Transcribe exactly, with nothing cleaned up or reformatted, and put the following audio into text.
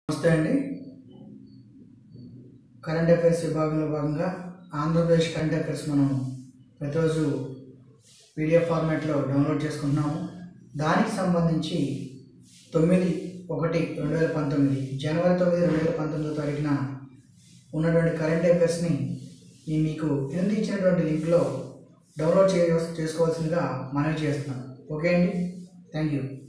నమస్తే అండి. Current affairs విభాగంలో భాగంగా ఆంధ్రప్రదేశ్ కరెంట్ అఫైర్స్ మనం ప్రతిరోజు పీడిఎఫ్ ఫార్మాట్లో డౌన్లోడ్ చేసుకుంటున్నాము. దానికి సంబంధించి తొమ్మిది ఒకటి రెండు వేల పంతొమ్మిది జనవరి తొమ్మిది రెండు వేల పంతొమ్మిదో తారీఖున ఉన్నటువంటి కరెంట్ అఫైర్స్ని నేను మీకు కింద ఇచ్చినటువంటి లింక్లో డౌన్లోడ్ చే చేసుకోవాల్సిందిగా మనవి చేస్తున్నాను. ఓకే అండి, థ్యాంక్ యూ.